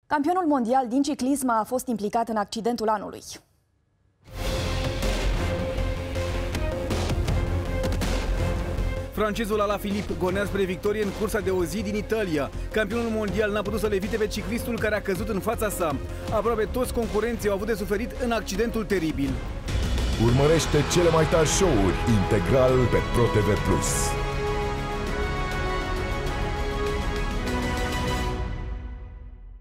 Campionul mondial din ciclism a fost implicat în accidentul anului. Francezul Alaphilippe gonea spre victorie în cursa de o zi din Italia. Campionul mondial n-a putut să-l evite pe ciclistul care a căzut în fața sa. Aproape toți concurenții au avut de suferit în accidentul teribil. Urmărește cele mai tari show-uri integral pe ProTV+.